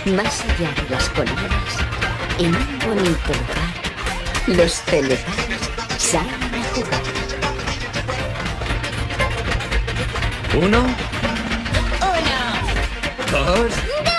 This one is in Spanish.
Más allá de las colinas, en un bonito lugar, los teletubbies salen a jugar. Uno, ¡Uno! dos, ¡Dos!